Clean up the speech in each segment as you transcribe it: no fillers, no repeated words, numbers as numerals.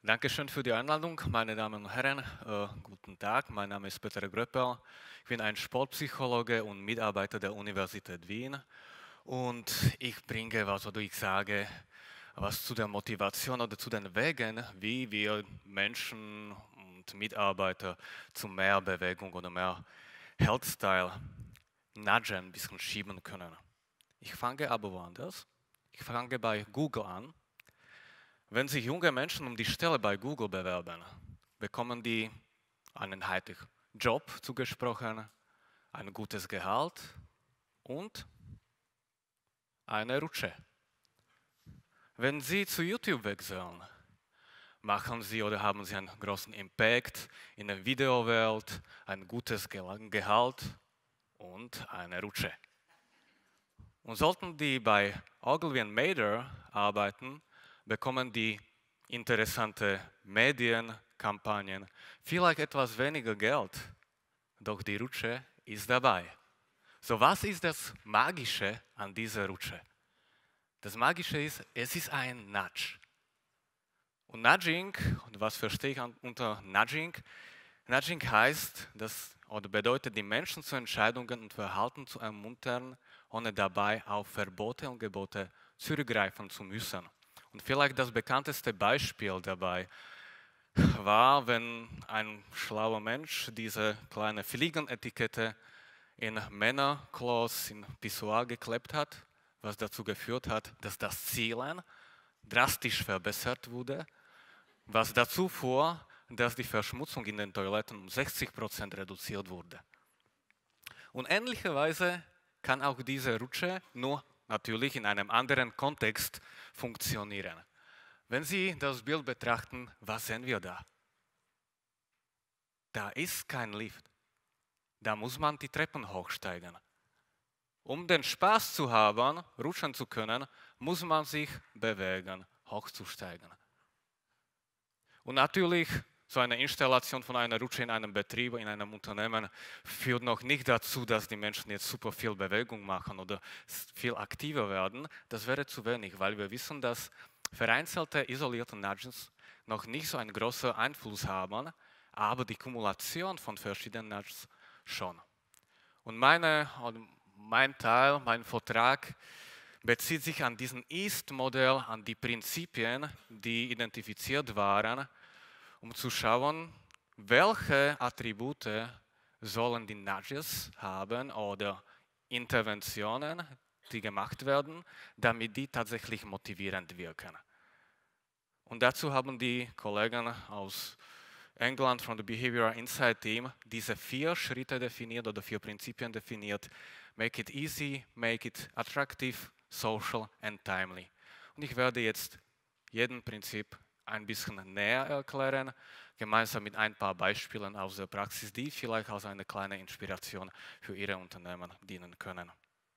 Dankeschön für die Einladung, meine Damen und Herren. Guten Tag, mein Name ist Peter Gröppel. Ich bin ein Sportpsychologe und Mitarbeiter der Universität Wien. Und ich bringe was, oder ich sage was zu der Motivation oder zu den Wegen, wie wir Menschen und Mitarbeiter zu mehr Bewegung oder mehr Health-Style nudgen, ein bisschen schieben können. Ich fange aber woanders. Ich fange bei Google an. Wenn sich junge Menschen um die Stelle bei Google bewerben, bekommen die einen heiteren Job zugesprochen, ein gutes Gehalt und eine Rutsche. Wenn sie zu YouTube wechseln, machen sie oder haben sie einen großen Impact in der Videowelt, ein gutes Gehalt und eine Rutsche. Und sollten die bei Ogilvy Mather arbeiten, bekommen die interessante Medienkampagnen, vielleicht etwas weniger Geld, doch die Rutsche ist dabei. So, was ist das Magische an dieser Rutsche? Das Magische ist, es ist ein Nudge. Und Nudging, und was verstehe ich unter Nudging? Nudging heißt, oder bedeutet, die Menschen zu Entscheidungen und Verhalten zu ermuntern, ohne dabei auf Verbote und Gebote zurückgreifen zu müssen. Und vielleicht das bekannteste Beispiel dabei war, wenn ein schlauer Mensch diese kleine Fliegenetikette in Männerklos in Pissoir geklebt hat, was dazu geführt hat, dass das Zielen drastisch verbessert wurde, was dazu fuhr, dass die Verschmutzung in den Toiletten um 60% reduziert wurde. Und ähnlicherweise kann auch diese Rutsche nur natürlich in einem anderen Kontext funktionieren. Wenn Sie das Bild betrachten, was sehen wir da? Da ist kein Lift. Da muss man die Treppen hochsteigen. Um den Spaß zu haben, rutschen zu können, muss man sich bewegen, hochzusteigen. Und natürlich, so eine Installation von einer Rutsche in einem Betrieb, in einem Unternehmen, führt noch nicht dazu, dass die Menschen jetzt super viel Bewegung machen oder viel aktiver werden. Das wäre zu wenig, weil wir wissen, dass vereinzelte, isolierte Nudges noch nicht so einen großen Einfluss haben, aber die Kumulation von verschiedenen Nudges schon. Und mein Teil, mein Vortrag bezieht sich an diesen East-Modell, an die Prinzipien, die identifiziert waren, um zu schauen, welche Attribute sollen die Nudges haben oder Interventionen, die gemacht werden, damit die tatsächlich motivierend wirken. Und dazu haben die Kollegen aus England von der Behavioral Insight Team diese 4 Schritte definiert oder 4 Prinzipien definiert. Make it easy, make it attractive, social and timely. Und ich werde jetzt jeden Prinzip ein bisschen näher erklären, gemeinsam mit ein paar Beispielen aus der Praxis, die vielleicht als eine kleine Inspiration für Ihre Unternehmen dienen können.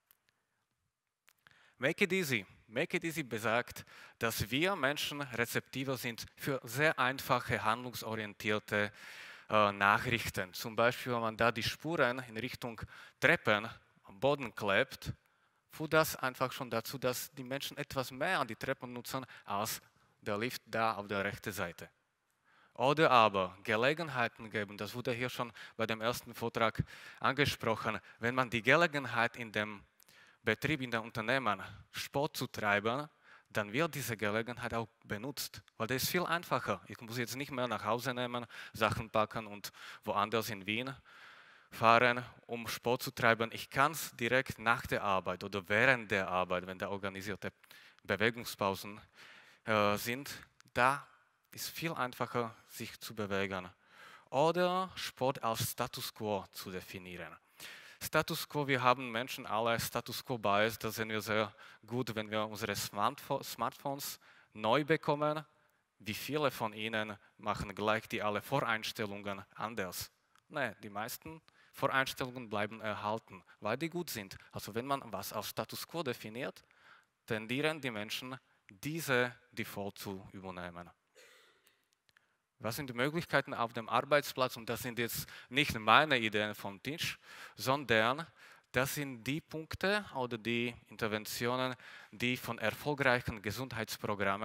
Make it easy. Make it easy besagt, dass wir Menschen rezeptiver sind für sehr einfache, handlungsorientierte Nachrichten. Zum Beispiel, wenn man da die Spuren in Richtung Treppen am Boden klebt, führt das einfach schon dazu, dass die Menschen etwas mehr an die Treppen nutzen als der Lift da auf der rechten Seite. Oder aber Gelegenheiten geben, das wurde hier schon bei dem ersten Vortrag angesprochen, wenn man die Gelegenheit in dem Betrieb, in der Unternehmen Sport zu treiben, dann wird diese Gelegenheit auch benutzt, weil das ist viel einfacher. Ich muss jetzt nicht mehr nach Hause nehmen, Sachen packen und woanders in Wien fahren, um Sport zu treiben. Ich kann es direkt nach der Arbeit oder während der Arbeit, wenn da organisierte Bewegungspausen sind, da ist viel einfacher, sich zu bewegen. Oder Sport als Status Quo zu definieren. Status Quo, wir haben Menschen alle Status Quo Bias, das sehen wir sehr gut, wenn wir unsere Smartphones neu bekommen. Wie viele von ihnen machen gleich die alle Voreinstellungen anders? Nein, die meisten Voreinstellungen bleiben erhalten, weil die gut sind. Also wenn man was als Status Quo definiert, tendieren die Menschen, diese Default zu übernehmen. Was sind die Möglichkeiten auf dem Arbeitsplatz? Und das sind jetzt nicht meine Ideen vom Tisch, sondern das sind die Punkte oder die Interventionen, die von erfolgreichen Gesundheitsprogrammen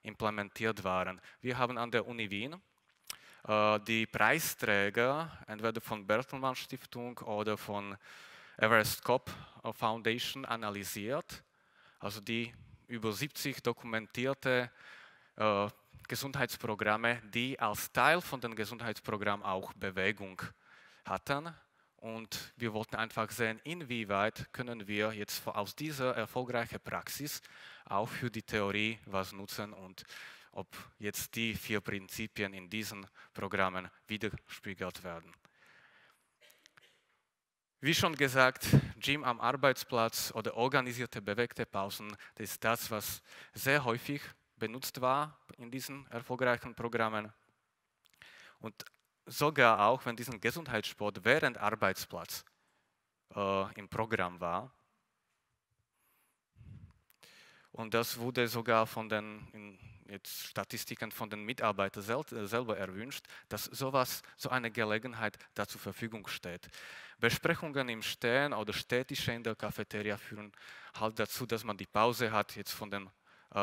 implementiert waren. Wir haben an der Uni Wien die Preisträger, entweder von Bertelsmann Stiftung oder von Everest Kopp Foundation, analysiert. Also die über 70 dokumentierte Gesundheitsprogramme, die als Teil von dem Gesundheitsprogramm auch Bewegung hatten. Und wir wollten einfach sehen, inwieweit können wir jetzt aus dieser erfolgreichen Praxis auch für die Theorie was nutzen und ob jetzt die 4 Prinzipien in diesen Programmen widerspiegelt werden. Wie schon gesagt, Gym am Arbeitsplatz oder organisierte bewegte Pausen, das ist das, was sehr häufig benutzt war in diesen erfolgreichen Programmen. Und sogar auch, wenn diesen Gesundheitssport während Arbeitsplatz im Programm war. Und das wurde sogar von den jetzt Statistiken von den Mitarbeitern selber erwünscht, dass so eine Gelegenheit da zur Verfügung steht. Besprechungen im Stehen oder Städtische in der Cafeteria führen halt dazu, dass man die Pause hat, jetzt von den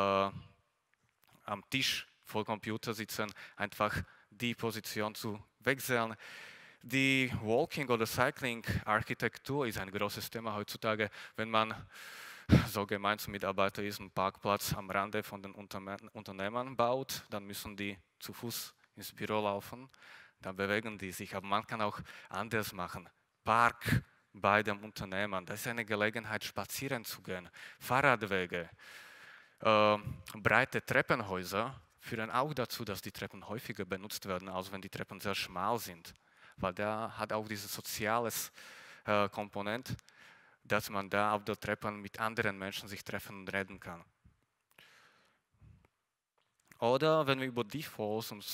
am Tisch vor Computer sitzen, einfach die Position zu wechseln. Die Walking- oder Cycling-Architektur ist ein großes Thema heutzutage, wenn man so Gemeinschaftsmitarbeiter ist, einen Parkplatz am Rande von den Unternehmen baut, dann müssen die zu Fuß ins Büro laufen, dann bewegen die sich. Aber man kann auch anders machen. Park bei dem Unternehmen, das ist eine Gelegenheit, spazieren zu gehen. Fahrradwege, breite Treppenhäuser führen auch dazu, dass die Treppen häufiger benutzt werden, als wenn die Treppen sehr schmal sind. Weil da hat auch dieses soziales Komponent, dass man da auf der Treppe mit anderen Menschen sich treffen und reden kann. Oder wenn wir über Defaults und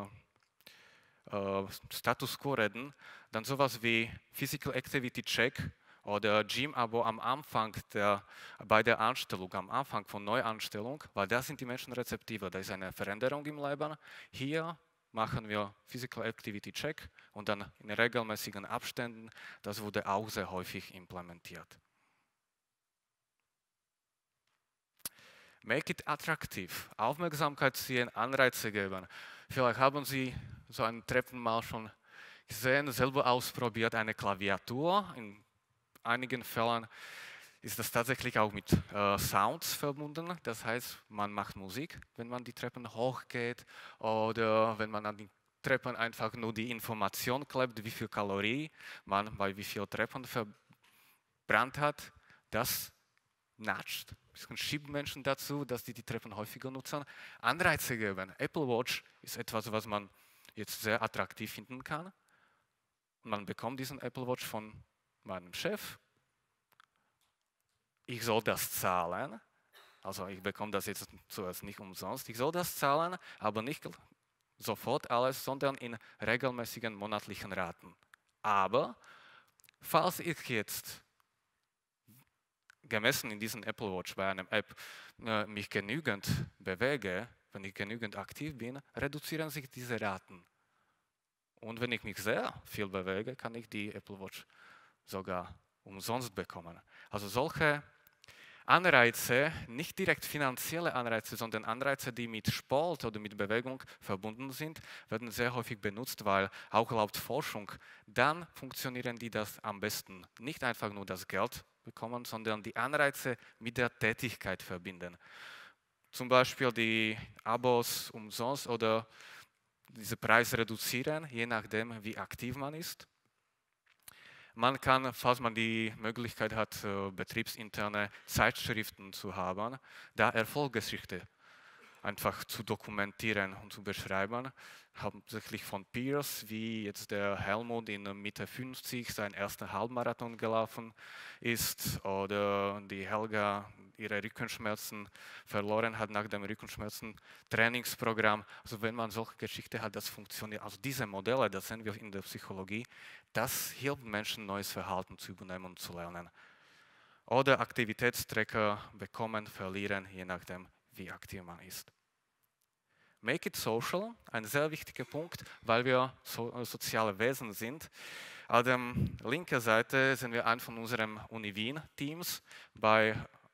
Status Quo reden, dann sowas wie Physical Activity Check oder Gym-Abo am Anfang bei der Anstellung, am Anfang von Neuanstellung, weil da sind die Menschen rezeptiver, da ist eine Veränderung im Leben. Hier machen wir Physical Activity Check und dann in regelmäßigen Abständen. Das wurde auch sehr häufig implementiert. Make it attraktiv. Aufmerksamkeit ziehen, Anreize geben. Vielleicht haben Sie so ein Treppen mal schon gesehen, selber ausprobiert, eine Klaviatur. In einigen Fällen ist das tatsächlich auch mit Sounds verbunden. Das heißt, man macht Musik, wenn man die Treppen hochgeht oder wenn man an die Treppen einfach nur die Information klebt, wie viel Kalorie man bei wie viel Treppen verbrannt hat. Das natscht, schiebt Menschen dazu, dass die Treppen häufiger nutzen. Anreize geben. Apple Watch ist etwas, was man jetzt sehr attraktiv finden kann. Man bekommt diesen Apple Watch von meinem Chef. Ich soll das zahlen. Also ich bekomme das jetzt zuerst nicht umsonst. Ich soll das zahlen, aber nicht sofort alles, sondern in regelmäßigen monatlichen Raten. Aber falls ich jetzt gemessen in diesem Apple Watch bei einem App mich genügend bewege, wenn ich genügend aktiv bin, reduzieren sich diese Raten. Und wenn ich mich sehr viel bewege, kann ich die Apple Watch sogar umsonst bekommen. Also solche Anreize, nicht direkt finanzielle Anreize, sondern Anreize, die mit Sport oder mit Bewegung verbunden sind, werden sehr häufig benutzt, weil auch laut Forschung, dann funktionieren die das am besten. Nicht einfach nur das Geld bekommen, sondern die Anreize mit der Tätigkeit verbinden. Zum Beispiel die Abos umsonst oder diesen Preis reduzieren, je nachdem, wie aktiv man ist. Man kann, falls man die Möglichkeit hat, betriebsinterne Zeitschriften zu haben, da Erfolgsgeschichte einfach zu dokumentieren und zu beschreiben, hauptsächlich von Peers, wie jetzt der Helmut in Mitte 50 seinen ersten Halbmarathon gelaufen ist oder die Helga ihre Rückenschmerzen verloren hat nach dem Rückenschmerzen-Trainingsprogramm. Also wenn man solche Geschichten hat, das funktioniert. Also diese Modelle, das sehen wir in der Psychologie, das hilft Menschen, neues Verhalten zu übernehmen und zu lernen. Oder Aktivitätstracker bekommen, verlieren, je nachdem, wie aktiv man ist. Make it social, ein sehr wichtiger Punkt, weil wir soziale Wesen sind. An der linken Seite sind wir ein von unseren Uni Wien Teams bei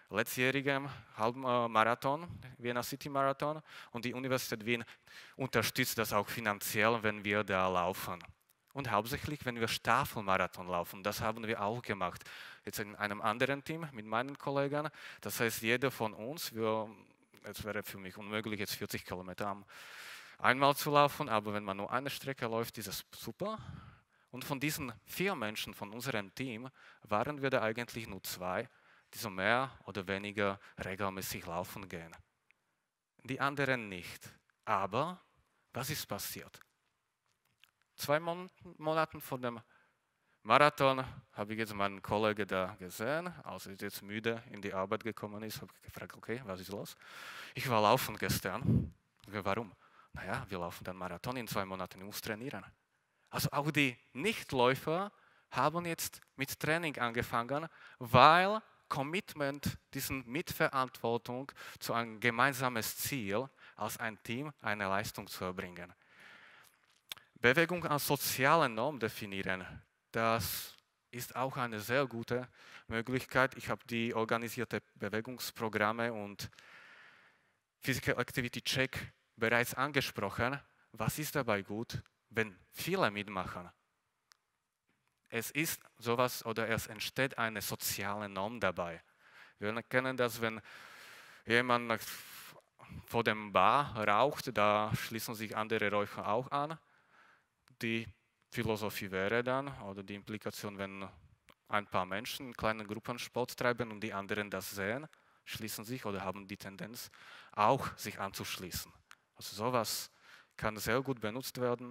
letztjährigem Halbmarathon, Vienna City Marathon, und die Universität Wien unterstützt das auch finanziell, wenn wir da laufen. Und hauptsächlich, wenn wir Staffelmarathon laufen, das haben wir auch gemacht. Jetzt in einem anderen Team mit meinen Kollegen. Das heißt, jeder von uns, es wäre für mich unmöglich, jetzt 40 Kilometer einmal zu laufen, aber wenn man nur eine Strecke läuft, ist es super. Und von diesen 4 Menschen von unserem Team waren wir da eigentlich nur 2, die so mehr oder weniger regelmäßig laufen gehen. Die anderen nicht. Aber was ist passiert? 2 Monaten vor dem Marathon habe ich jetzt meinen Kollegen da gesehen, als er jetzt müde in die Arbeit gekommen ist, habe ich gefragt, okay, was ist los? Ich war laufen gestern. Warum? Naja, wir laufen den Marathon in 2 Monaten, ich muss trainieren. Also auch die Nichtläufer haben jetzt mit Training angefangen, weil Commitment, diesen Mitverantwortung zu einem gemeinsames Ziel als ein Team eine Leistung zu erbringen. Bewegung als soziale Norm definieren, das ist auch eine sehr gute Möglichkeit. Ich habe die organisierte Bewegungsprogramme und Physical Activity Check bereits angesprochen. Was ist dabei gut, wenn viele mitmachen? Es ist sowas oder es entsteht eine soziale Norm dabei. Wir kennen das, wenn jemand vor dem Bar raucht, da schließen sich andere Räucher auch an. Die Philosophie wäre dann, oder die Implikation, wenn ein paar Menschen in kleinen Gruppen Sport treiben und die anderen das sehen, schließen sich oder haben die Tendenz, auch sich anzuschließen. Also sowas kann sehr gut benutzt werden.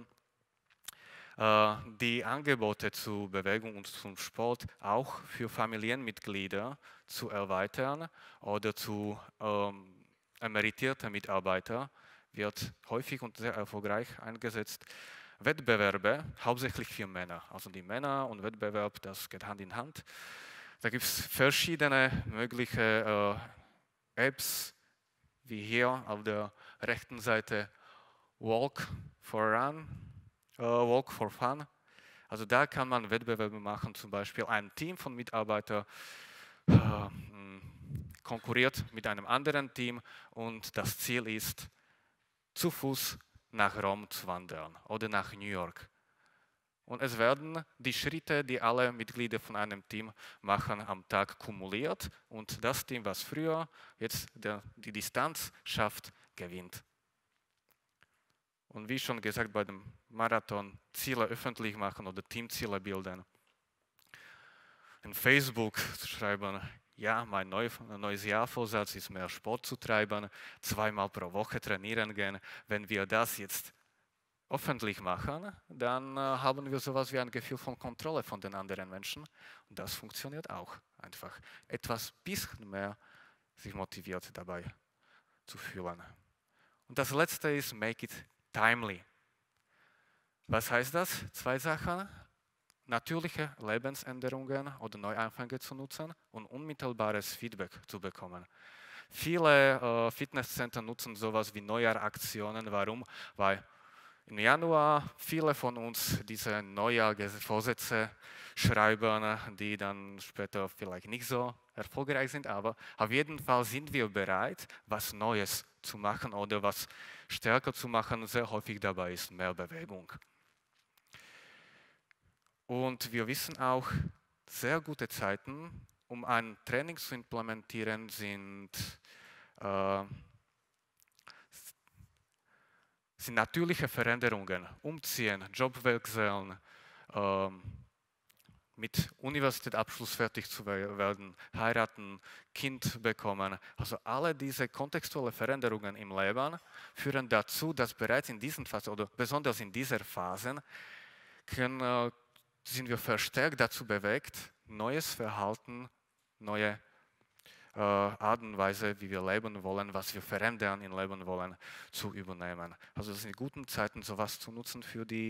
Die Angebote zur Bewegung und zum Sport auch für Familienmitglieder zu erweitern oder zu emeritierten Mitarbeitern wird häufig und sehr erfolgreich eingesetzt. Wettbewerbe, hauptsächlich für Männer. Also die Männer und Wettbewerb, das geht Hand in Hand. Da gibt es verschiedene mögliche Apps, wie hier auf der rechten Seite Walk for Fun. Also da kann man Wettbewerbe machen, zum Beispiel ein Team von Mitarbeitern konkurriert mit einem anderen Team und das Ziel ist, zu Fuß nach Rom zu wandern oder nach New York. Und es werden die Schritte, die alle Mitglieder von einem Team machen, am Tag kumuliert und das Team, was früher jetzt die Distanz schafft, gewinnt. Und wie schon gesagt, bei dem Marathon Ziele öffentlich machen oder Teamziele bilden. In Facebook schreiben, ja, mein neues Jahrvorsatz ist, mehr Sport zu treiben, 2-mal pro Woche trainieren gehen. Wenn wir das jetzt öffentlich machen, dann haben wir sowas wie ein Gefühl von Kontrolle von den anderen Menschen. Und das funktioniert auch einfach. Etwas bisschen mehr sich motiviert dabei zu fühlen. Und das letzte ist, make it timely. Was heißt das? 2 Sachen. Natürliche Lebensänderungen oder Neuanfänge zu nutzen und unmittelbares Feedback zu bekommen. Viele Fitnesscenter nutzen sowas wie Neujahraktionen. Warum? Weil im Januar viele von uns diese Neujahrsvorsätze schreiben, die dann später vielleicht nicht so erfolgreich sind, aber auf jeden Fall sind wir bereit, was Neues zu machen oder was stärker zu machen. Sehr häufig dabei ist mehr Bewegung. Und wir wissen auch, sehr gute Zeiten, um ein Training zu implementieren, sind natürliche Veränderungen, Umziehen, Job wechseln, mit Universitätsabschluss fertig zu werden, heiraten, Kind bekommen. Also alle diese kontextuellen Veränderungen im Leben führen dazu, dass bereits in diesen Phasen oder besonders in dieser Phase sind wir verstärkt dazu bewegt, neues Verhalten, neue Art und Weise, wie wir leben wollen, was wir verändern im Leben wollen, zu übernehmen. Also das sind guten Zeiten, sowas zu nutzen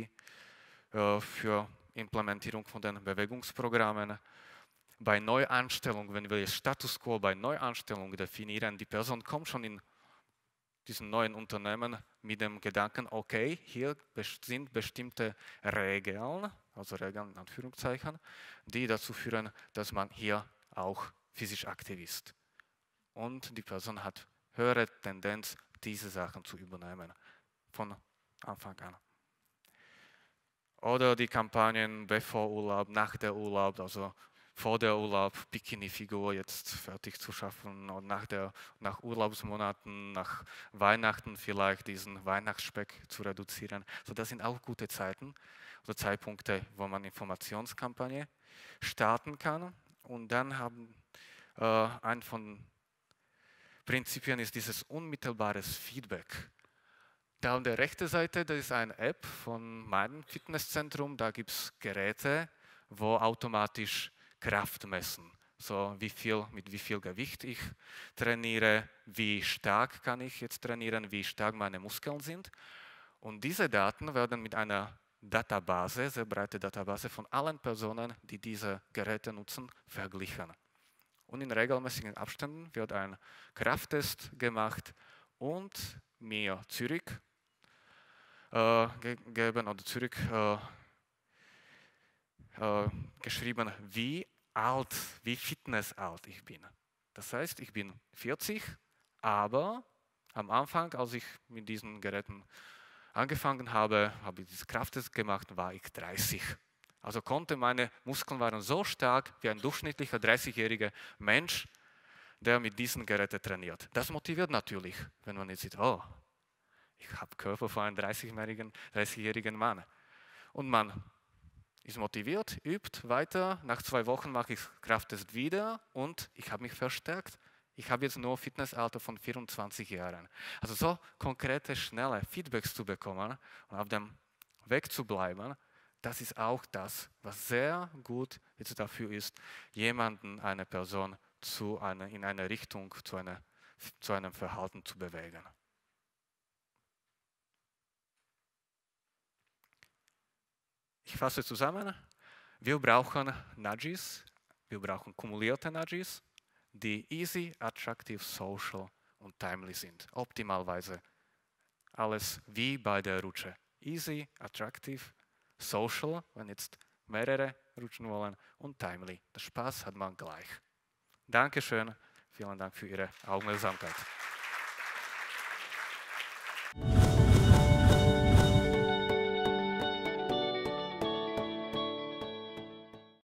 für Implementierung von den Bewegungsprogrammen. Bei Neuanstellung, wenn wir Status Quo bei Neuanstellung definieren, die Person kommt schon in diesen neuen Unternehmen mit dem Gedanken, okay, hier sind bestimmte Regeln, also Regeln in Anführungszeichen, die dazu führen, dass man hier auch physisch aktiv ist. und die Person hat höhere Tendenz, diese Sachen zu übernehmen, von Anfang an. Oder die Kampagnen bevor Urlaub, nach der Urlaub, also vor der Urlaub Bikini-Figur jetzt fertig zu schaffen und nach Urlaubsmonaten, nach Weihnachten vielleicht diesen Weihnachtsspeck zu reduzieren. So, das sind auch gute Zeiten oder Zeitpunkte, wo man Informationskampagne starten kann. Und dann haben ein von Prinzipien ist dieses unmittelbares Feedback. Da an der rechten Seite, das ist eine App von meinem Fitnesszentrum, da gibt es Geräte, wo automatisch Kraft messen. So mit wie viel Gewicht ich trainiere, wie stark kann ich jetzt trainieren, wie stark meine Muskeln sind. Und diese Daten werden mit einer Database, sehr breite Database von allen Personen, die diese Geräte nutzen, verglichen. Und in regelmäßigen Abständen wird ein Krafttest gemacht und mir Zürich gegeben oder Zürich geschrieben, wie fitnessalt ich bin. Das heißt, ich bin 40, aber am Anfang, als ich mit diesen Geräten angefangen habe ich diese Krafttest gemacht, war ich 30. Also meine Muskeln waren so stark wie ein durchschnittlicher 30-jähriger Mensch, der mit diesen Geräten trainiert. Das motiviert natürlich, wenn man jetzt sieht, oh, ich habe Körper von einem 30-jährigen Mann. Und man ist motiviert, übt weiter. Nach 2 Wochen mache ich Krafttest wieder und ich habe mich verstärkt. Ich habe jetzt nur Fitnessalter von 24 Jahren. Also so konkrete, schnelle Feedbacks zu bekommen und auf dem Weg zu bleiben, das ist auch das, was sehr gut jetzt dafür ist, eine Person in eine Richtung, zu einem Verhalten zu bewegen. Ich fasse zusammen, wir brauchen Nudges, wir brauchen kumulierte Nudges, die easy, attractive, social und timely sind. Optimalweise alles wie bei der Rutsche. Easy, attractive, social, wenn jetzt mehrere rutschen wollen, und timely. Der Spaß hat man gleich. Dankeschön, vielen Dank für Ihre Aufmerksamkeit.